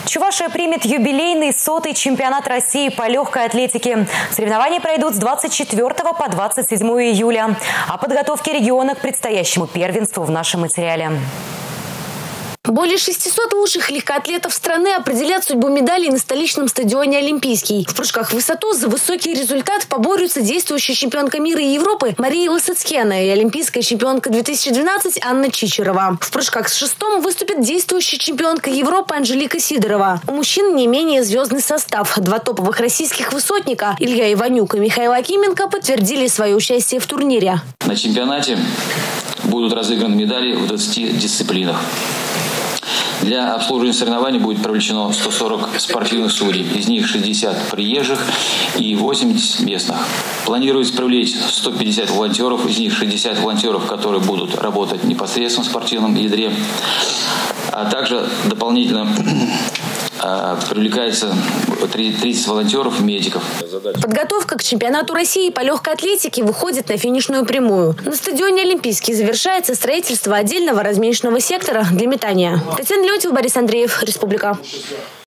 Чувашия примет юбилейный 100-й чемпионат России по легкой атлетике. Соревнования пройдут с 24 по 27 июля. О подготовке региона к предстоящему первенству в нашем материале. Более 600 лучших легкоатлетов страны определят судьбу медалей на столичном стадионе «Олимпийский». В прыжках в высоту за высокий результат поборются действующая чемпионка мира и Европы Мария Лысыцкена и олимпийская чемпионка 2012 Анна Чичерова. В прыжках с шестом выступит действующая чемпионка Европы Анжелика Сидорова. У мужчин не менее звездный состав. Два топовых российских высотника Илья Иванюк и Михаил Акименко подтвердили свое участие в турнире. На чемпионате будут разыграны медали в 20 дисциплинах. Для обслуживания соревнований будет привлечено 140 спортивных судей, из них 60 приезжих и 80 местных. Планируется привлечь 150 волонтеров, из них 60 волонтеров, которые будут работать непосредственно в спортивном ядре, а также дополнительно привлекается 30 волонтеров и медиков. Подготовка к чемпионату России по легкой атлетике выходит на финишную прямую. На стадионе «Олимпийский» завершается строительство отдельного разминочного сектора для метания. Татьяна Леонтьева, Борис Андреев, Республика.